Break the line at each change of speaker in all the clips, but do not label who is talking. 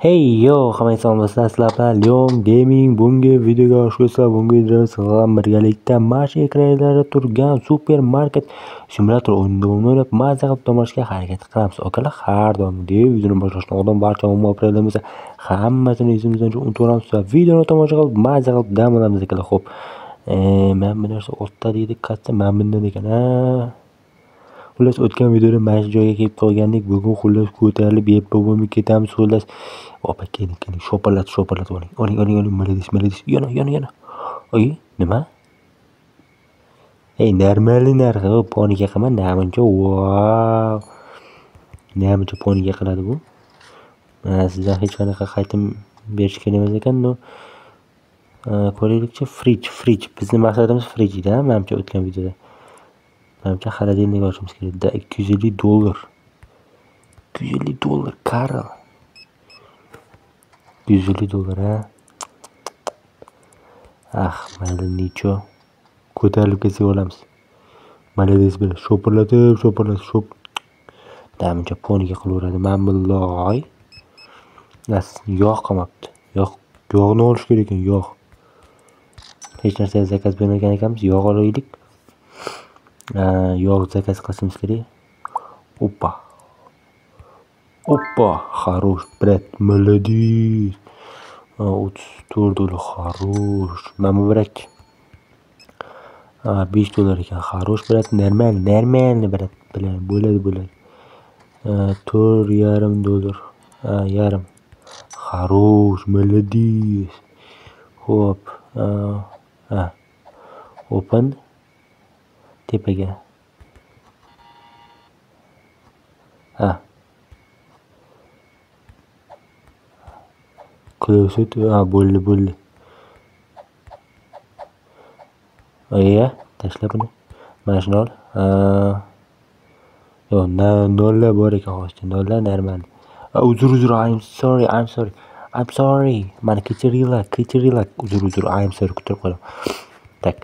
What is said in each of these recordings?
Hey yo, hammaga salom do'stlar, sizlar bilan Leon Gaming. Bungi videoga xush kelibsizlar. Bungi videoda sizlar bilan birgalikda Mash ekranlarida turgan supermarket simulyator o'yinini o'ynab mazza qilib dam olishga harakat qilamiz. Akalar, har doimgidek videoni boshlashdan oldin barcha muammolarimiz hammasini esimizdan unutamiz va videoni tomosha qilib mazza qilib dam olamiz akalar. Xo'p, men bu narsa 8 deydi, qatsa men bundan ekan. Xullas o'tgan videoda mana shu joyga kelib qolgandik. Bugun xullas ko'tarilib yeb bo'lmay ketamiz xullas. Opa, keling, shoparlat oling. Oling, malades. Yana. Oy, nima? Ey, normali narxi, panika qilma, namuncha, wow. Namuncha panika qiladi bu. Sizdan hech qanaqa qaytim berish kerak emas ekan, no. Ko'raylikchi, fridge. Bizning maqsadimiz fridge edi, menimcha o'tgan videoda. Menimcha xolodilnik ochimiz kerak. $250. $250, Karl. $250, ha. Mayli, nicho. Ko'tarilib kelsak olamiz. Malades bilan shoparlatib. Namuncha panika qilaveradi. Men billahi. Yog' qolmabdi. Yog'ni olish kerak ekan, yog'. Hech narsa zakaz bermagan ekanmiz, yog' olaylik. Yog' zakaz qilishimiz kerak. Опа, хорош, брат, молодец. $34, хорош. Mana bu brat. $5 ekan, хорош, brat, нормально, brat. Bo'ladi. $4.5. Yarim. Хорош, молодец. Xo'p, open tepaga. Close it. Bo'ldi. Oya, tashla buni. Mana shuni ol. Yo'q, nollar bor ekan hozircha. Nollar normal. Uzr, I'm sorry. Mani kechiringlar. Uzr, I'm sorry. Kutirib qo'ydim. Tak.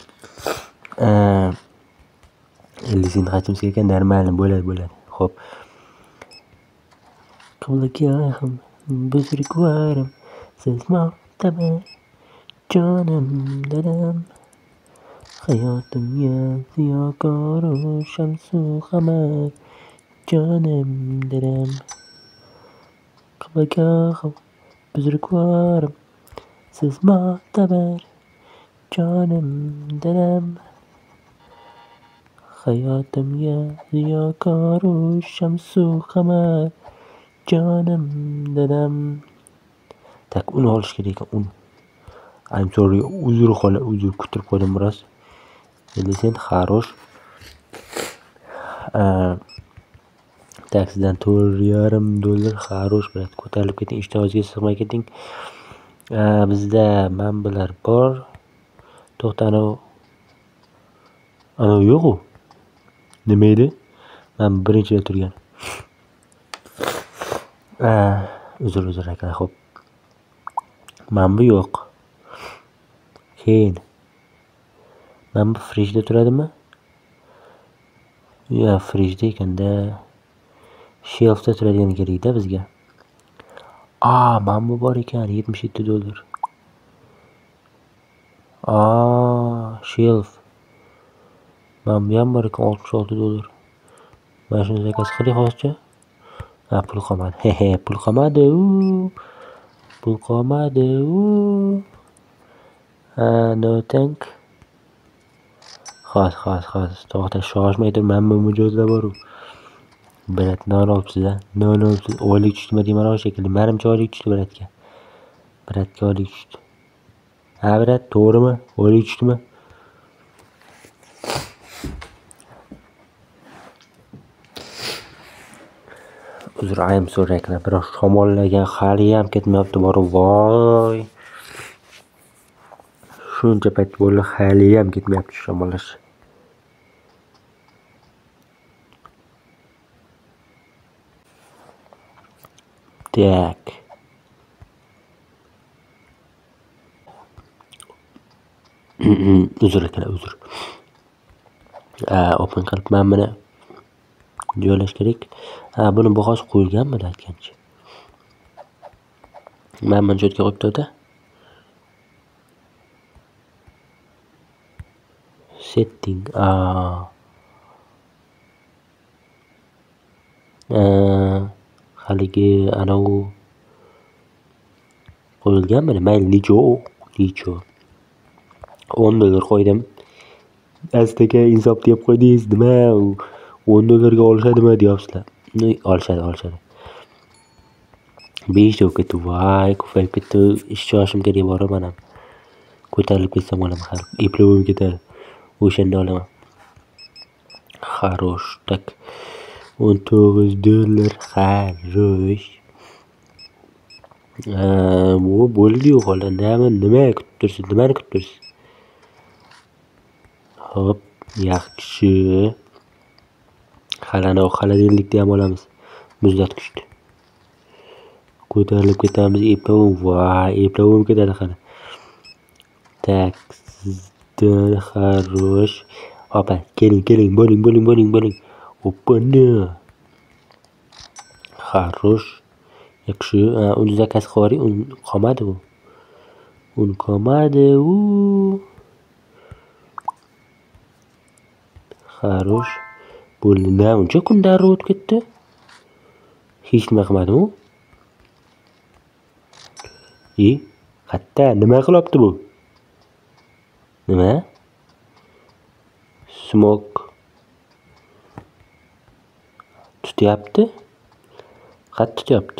50 sent qachimiz ekan, normal bo'ladi. Xo'p. Qilgan buzrukvarim, siz mo'tabar jonim, dadam. Hayotimga ziyokor shamsu qamar, jonim, dadam. Qilgan buzrukvarim, siz mo'tabar jonim, dadam. Hayotimga ziyokor shamsu qamar, jonim, dadam. Tak, uni olish kerak ekan, uni. I'm sorry, uzr kutirib qo'ydim biroz. 50 sent, хорош. Tak, sizdan $4.5, хорош, brat. Ko'tarilib keting, ishtimozga sig'may keting. Bizda manbalar bor. To'xta, ana yo'q-ku. Nima edi? Men birinchida turgan. Uzr aka, xo'p. Mana bu yo'q. Keyin. Mana bu frijda turadimi? Ya, frijda ekanda. Shelfda turadigan kerak-da bizga. Mana bu bor ekan, $77. Shelf. Mana bu ham bor ekan, $66. Mana shuni zakaz qiling hozircha. Pul qolmadi. Pul qolmadi. No thank. Xos. To'xta, shoshmay tur, men bu mijozlar bor-ku. Brat, non olibsiz-a? Oylik tushdimi deyman shekilli. Menimcha oylik tushdi bratga. Bratga oylik tushdi. Brat, to'g'rimi? Oylik tushdimi? Uzr, I'm sorry aka. Biroq shamollagan hali ham ketmayapti bor. Voy. Shuncha payt bo'ldi, hali ham ketmayapti shamollash. Tak. Uzr aka. Open qilib men buni joylash kerak. Buni bahosi qo'yilganmi aytgancha? mana buni chetga qo'yib ota. Setting. Haligi anavi qo'yilganmi? Mayli, licho. $10 qo'ydim. Astaga insof deb qo'ydingiz, nima $10 olishadimi deyapsizlar. Olishadi. 5 deb ketdi. Voy, ko'payib ketdi. Ish joyim kerak bor mana. Ko'tarilib ketsam olaman, har eplab ketadi. O'shanda olaman. Xarosh, tak. $19. Xarosh. Bu bo'ldi-yu, xola. Nimani kutib tursiz? Hop, yaxshi. Xaladellikni ham olamiz. Muzlatgichni. Ko'tarilib ketamiz, eplab ketadi hali. Tak, sizdan xarosh. Opa, keling, bo'ling. Opani. Xarosh. Yaxshi, uni zakaz qilib yuboring, uni qolmadi u. Xarosh. Bo'ldi, uncha kundan o'tib ketdi. Hech nima qilmadim u. Qatta, nima qilyapti bu? Nima? Smok tutyapti. Qatta tutyapti.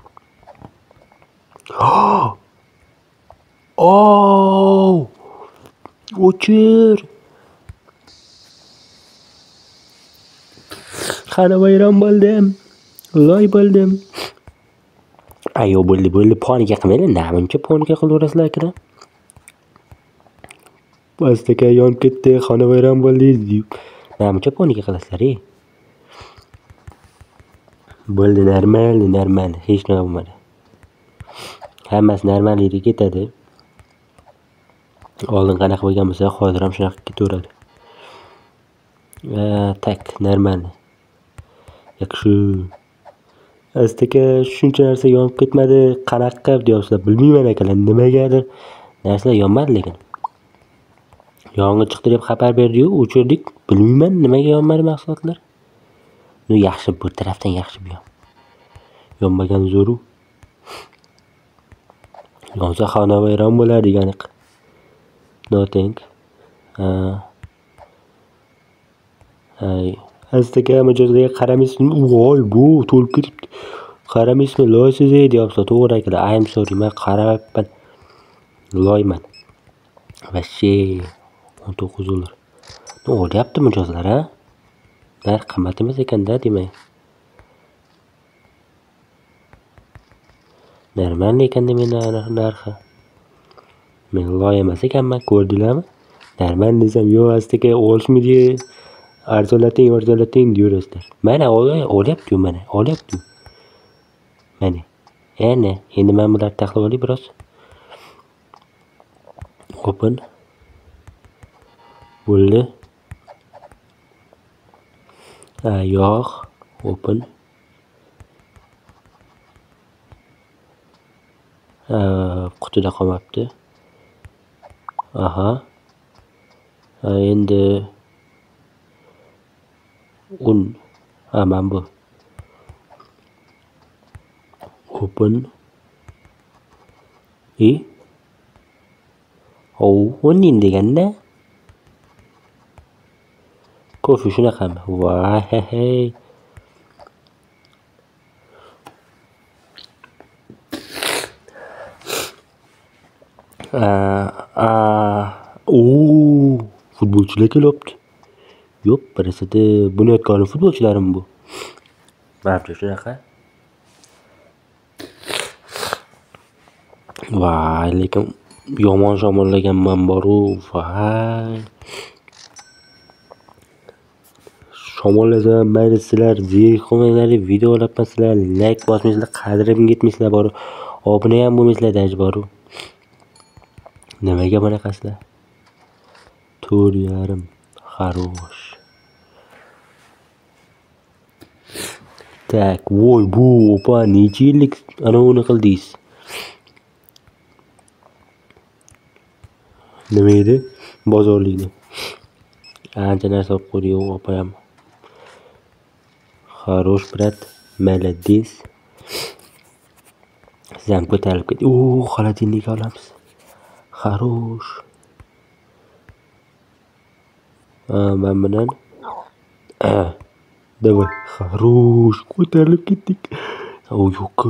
O'chir. Qani vayron bo'ldim. Loy bo'ldim. Ayo, bo'ldi. Panika qilmanglar. Namuncha panika qilaverasizlar aka. Astaga yonib ketdi, xona vayron bo'ldi. Namuncha panika qilasizlar, Bo'ldi, normal. Hech nima bo'lmadi. Hammasi normallikka ketadi. Oldin qanaqa bo'lgan bo'lsa, hozir ham shunaqa ketaveradi. Tak, normal. Yaxshi. Astaga shuncha narsa yonib ketmadi, qanaqa deyapsizlar, bilmayman akalar, nimagadir narsalar yonmadi lekin. Yong'in chiqdi deb xabar berdi-yu, o'chirdik. Bilmayman nimaga yonmadi mahsulotlar. Yaxshi, bu tarafdan yaxshi bu ham. Yonmagan zo'ru. Yonsa xona vayron bo'lar degani. Nothing. Astaga mijozga qaramaysizmi? Voy, bu to'lib ketibdi. Qaramaysizmi? Loysiz deyapsiz, to'g'ri akalar. I'm sorry, men qaramabman. Loyman. Vashi $19. Nima o'lyapti mijozlar, Narx qimmat emas ekan-da, demak. Normal ekan-da men narxi. Men loy emas ekanman, ko'rdinglarmi? Normal desam, yo'q, astaga olishmaydi. Arzonlating deyverasizlar. Mana olyapti-yu, mana. Mana. Endi men bularni taxlab olay biroz. Open. Bo'ldi. Yo'q. Open. Qutida qolmabdi. Endi mana bu. Open. O'nin deganda. Ko'fi shunaqami? Voy. Futbolchilar kelyapti. Yo'q, birasida Bunyodkorning futbolchilarimi bu? Barcha shunaqa. Voy, lekin yomon shamollaganman boru. Voy. Shamollasa mayli, sizlar zerikib qolmanglar, video olapsizlar, like bosmaysizlar, qadrim yetmaysizlar boru. Obuna ham bo'lmaysizlar daji boru. Nimaga bunaqasizlar? 4.5. Xarosh. Tak, voy, bu opa necha yillik uni qildingiz? Nima edi? Bozorlikni. Ancha narsa olib qo'ydi, yo'q opayam. Xarosh, brat. Молодец. Siz ham ko'tarilib ketdi. Xolodilnik olamiz. Xarosh. Men bilan Давай. Xarosh. Ko'tarilib ketdik. Yo'q.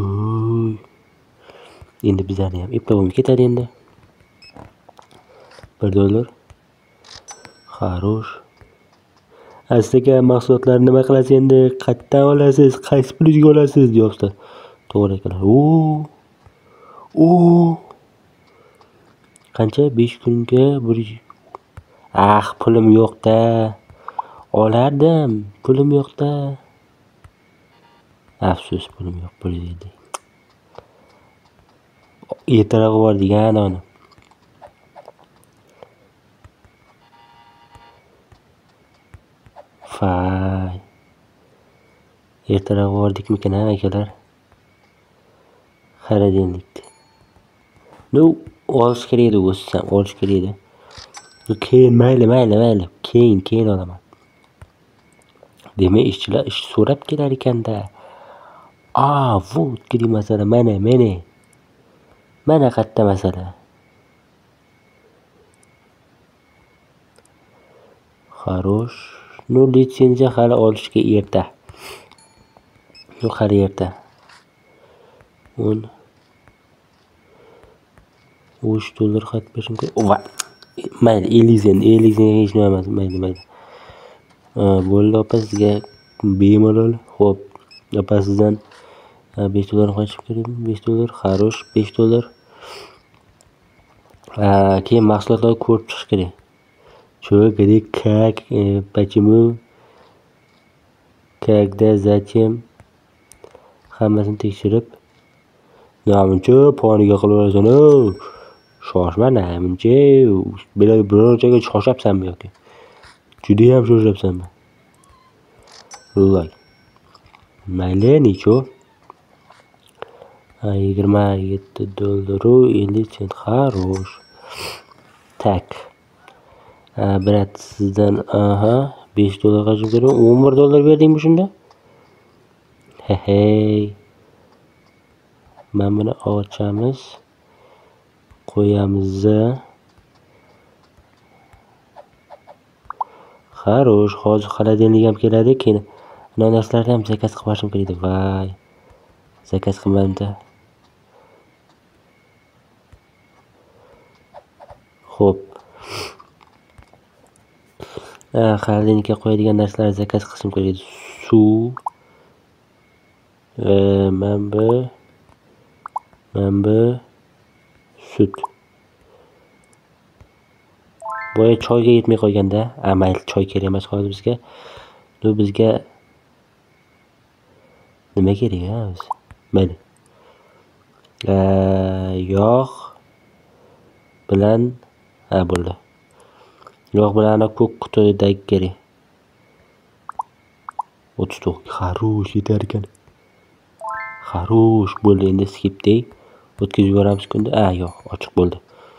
Endi bizlarni ham eplab ketadi endi. $1. Xarosh. Aslida mahsulotlarni nima qilasiz endi? Qayerdan olasiz? Qaysi pulga olasiz deyapti. To'g'ri ekan. Qancha? 5 kunga pulim yo'q-da. Olardim. Pulim yo'q-da. Afsus, pulim yo'q. Pul dedi. Ertaroq bor degan ona. Fay. Ertaroq bordikmikan akalar? Xaridinlikdi. Olish kerak edi o'zsam, olish kerak edi. Keyin mayli. Keyin olaman. Demak, ishchilar ish so'rab kelar ekan-da. Вот где masala. Mana qayerda masala. Xarosh. Litsenziya hali olishga erta. Hali erta. $13 xat berishim kerak. Mayli, 50 sen hech nima emas. Mayli. Bo'ldi opa, sizga bemalol. Xo'p, opa sizdan $5 qo'shib kerak. $5. Xarosh, $5. Keyin mahsulotlarni ko'rib chiqish kerak. Где, как, почему, когда, zачем hammasini tekshirib, namuncha poniga qilaversan. Shoshma, namuncha. Biror joyga shoshyapsanmi yoki? Juda ham shoshyapsanmi? Loy. Mayli, necho? $27.50. Xarosh. Tak. Brat, sizdan $5 qachon kerak? $11 berdingmi shunda? Hey. Men buni ochamiz. Qo'yamiz. Xarosh, hozir xolodilnik ham keladi, keyin ana narsalarni ham zakaz qilishim kerak edi. Voy. Zakaz qilmadim-da. Xo'p. Xolodilnikka qo'yadigan narsalarni zakaz qilishim kerak edi. Suv. Manba. Sut. Boya choyga yetmay qolganda, mayli, choy kerak emas hozir bizga. Bizga nima kerak biz? Mayli. Yog' bilan bo'ldi. Yog' bilan ko'k qutidagi kerak. 39. Xarosh yetar ekan. Xarosh bo'ldi, endi skipdey. O'tkazib yuboramiz kunda. Yo'q, ochiq bo'ldi.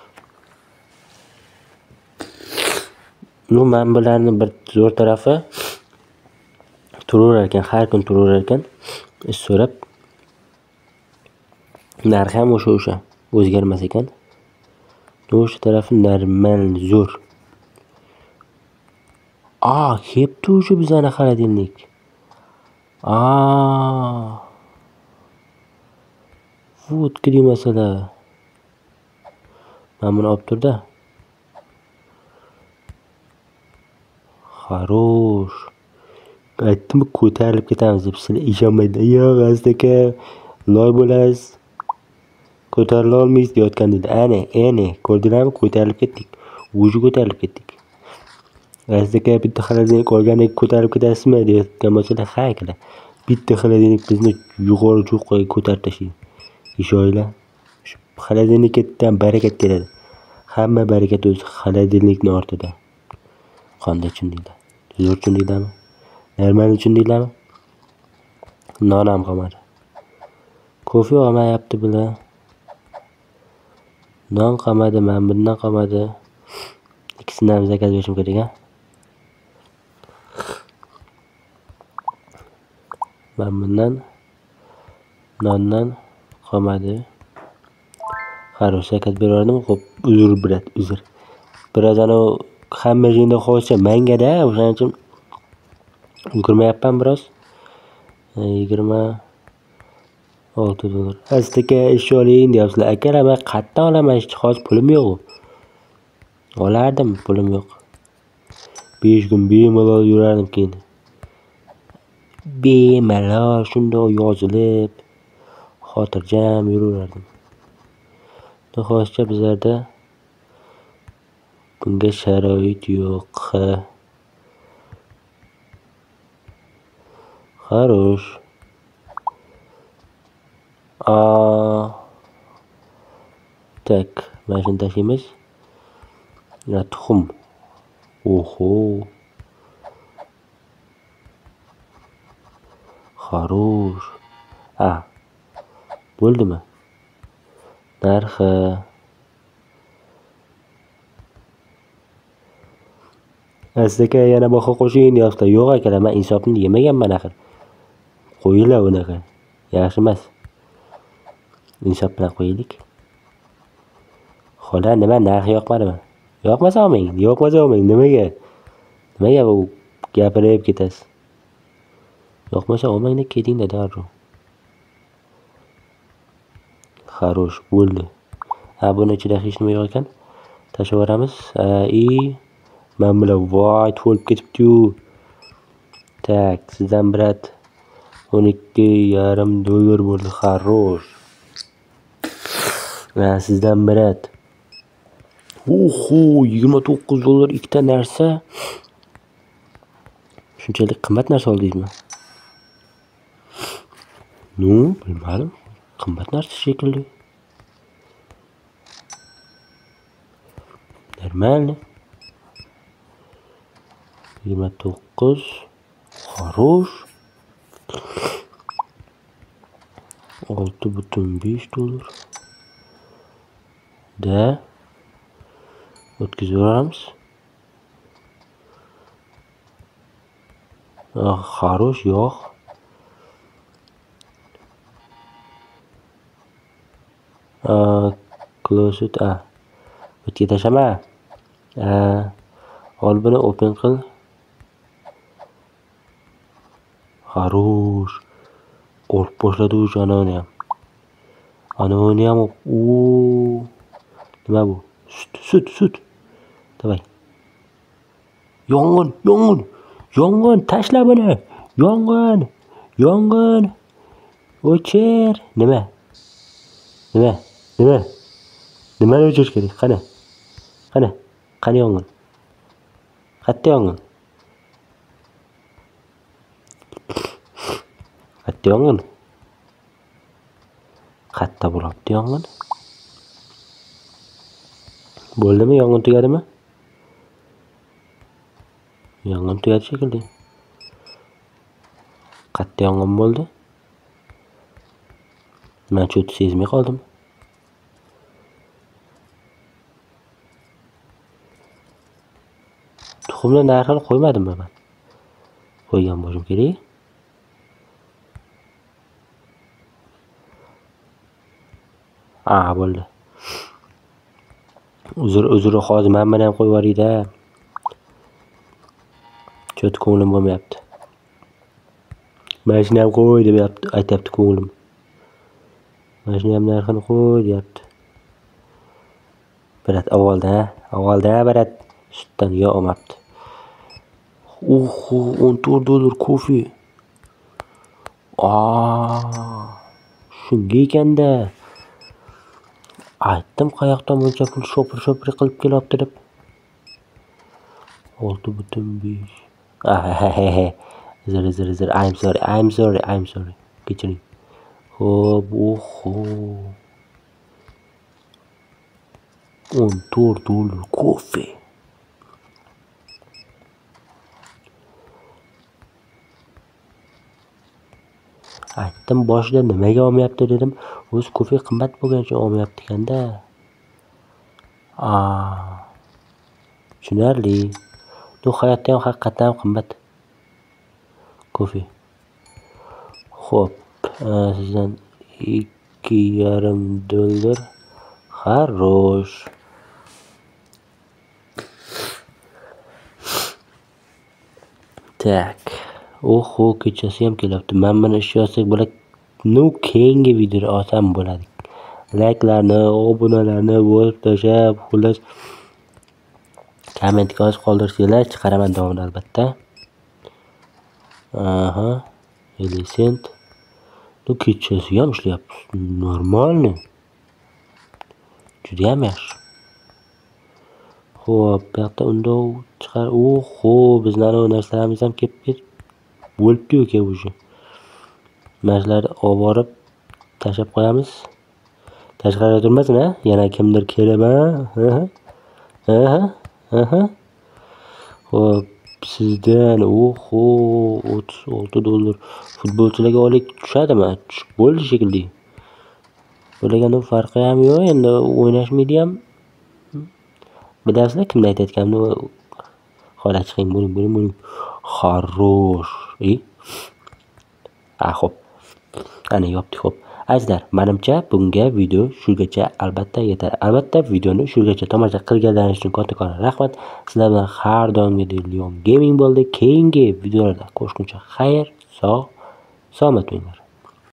Men bularni bir zo'r tarafi turaverar ekan, har kun turaverar ekan, ish so'rab. Narxi ham o'sha o'zgarmas ekan. O'sha tarafi normal zo'r. Kepti o'sha bizani xolodilnik. Вот где masala. Men buni olib turda. Xarosh. Aytdim, ko'tarilib ketamiz deb sizlar ishonmaydi. Yo'q, aslida loy bo'lasiz. Ko'tarila olmaysiz deyotgan dedi. Ana, ko'rdinglarmi? Ko'tarilib ketdik. O'zi ko'tarilib ketdik. Aslida bitta xolodilnik olgandek ko'tarib ketasizmi deyotgan bo'lsalar, ha akalar. Bitta xolodilnik bizni yuqori cho'qqiga ko'tarib tashlaydi. Ishoylar. Shu xolodilnikdan barakat keladi. Hamma barakat o'zi xolodilnikning ortida. Qanday tushundinglar? Zo'r tushundinglarmi? Normal tushundinglarmi? Non ham qolmadi. Kofe olmayapti bular. Non qolmadi, men bundan qolmadi. ikkisidan ham zakaz berishim kerak ha. Men bundan nondan qolmadi. Xarosh zakaz berardim. Xo'p, uzr brat, uzr. Biroz hamma joyda hozircha mangada, o'shaning uchun ulgurmayapman biroz. 26 dollar. Aka ish oling deyapsizlar. Akalar, men qayerdan olaman ishchi? Hozir pulim yo'q. Olardim, pulim yo'q. 5 kun bemalol yurardim keyin. Bemalol shundoq yozilib, xotirjam yuraverardim. Hozircha bizlarda bunga sharoit yo'q. Xarosh. Tak, mana shuni tashlaymiz. Tuxum. Oho. Xarosh. Bo'ldimi? Narxi. Aka yana baho qo'shing deyapsizlar. Yo'q akalar, men insofni yemaganman axir. Qo'yinglar unaqa. Yaxshi emas. Insof bilan qo'yaylik. Xo'la, nima narxi yoqmadimi? Yoqmasa olmang. Nimaga? Nimaga bu gapirib ketasiz? Yoqmasa olmangda ketingda darrov. Xarosh, bo'ldi. Buni ichida hech nima yo'q ekan. Tashlab yuboramiz. Men bilan voy to'lib ketibdi-yu. Tak, sizdan brat 12,5 dollar bo'ldi. Xarosh. Sizdan brat. Oho, 29 dollar ikkita narsa. Shunchalik qimmat narsa oldingizmi? Bilmadim. Qimmat narsa shekilli. Normal. 29. Xarosh. 6,5 dollar. Da. O'tkazib yuboramiz. Xarosh yo'q. Close it. O'tga tashlama. Ol buni open qil. Xarosh. Qo'rqib boshladi o'sha anavini ham. Nima bu? Sut. Davay. Yong'in, tashla buni. Yong'in. O'chir. Nima? Nimani o'chirish kerak? Qani yong'in? Qayerda yong'in? Qayerda bo'lyapti yong'in? Bo'ldimi? Yong'in tugadimi? Yong'in tugadi shekilli. Qayerda yong'in bo'ldi? Men cho'tni sezmay qoldim. Tuxumni narxini qo'ymadimmi men? Qo'ygan bo'lishim kerak. Bo'ldi. Uzr, hozir men ham qo'yib yuboring-da. Cho't ko'nglim bo'lmayapti. Mana shuni ham qo'y deb aytayapti ko'nglim. Mana shuni ham narxini qo'y deyapti. Brat avvaldan brat sutdan yo olmabdi. 14 dollar kofe. Shunga ekanda. Aytdim qayoqdan buncha pul shopir qilib kelyapti deb. 6,5. Zir. I'm sorry. Kechiring. Xo'p, 14 dollar kofe. Aytdim boshida nimaga olmayapti dedim. O'z kofe qimmat bo'lgan uchun olmayapti ekanda. Tushunarli. Hayotda ham haqiqatan ham qimmat. Kofe. Xo'p, sizdan $2,5. Xarosh. Tak. Oho, kechasi ham kelyapti. Men buni ish yozsak bo'ladi. Keyingi videoda olsam bo'ladi. Layklarni, obunalarni bosib tashlab, xullas kommentga yozib qoldirsanglar, chiqaraman davomini albatta. Aha, 50 sent. Kechasi ham ishlayapti. Normalni. Juda ham yaxshi. Xo'p, bu yoqda undov chiqar. Oho, bizlarning narsalarimiz ham kelib bo'libdi ekan o'sha. Mashlarni olib borib tashlab qo'yamiz. Tashqarida turmasin, ha? Yana kimdir kelib, ha? Xo'p, sizdan oho, $36. Futbolchilarga oylik tushadimi? Tushib bo'ldi shekilli. O'ylaganda farqi ham yo'q, endi o'ynashmaydi ham. Bilasizlar kimni aytayotganimni? Xo'la chiqing, bo'ling. Xarosh. Xo'p. Ana yopdik, xo'p. Azizlar, menimcha bunga video shungacha albatta yetadi. Albatta videoni shungacha tomosha qilganlaringiz uchun kattakon rahmat. Sizlar bilan har doimgidek Leon Gaming bo'ldi. Keyingi videolarda ko'rishguncha xayr, sog', salomat bo'linglar.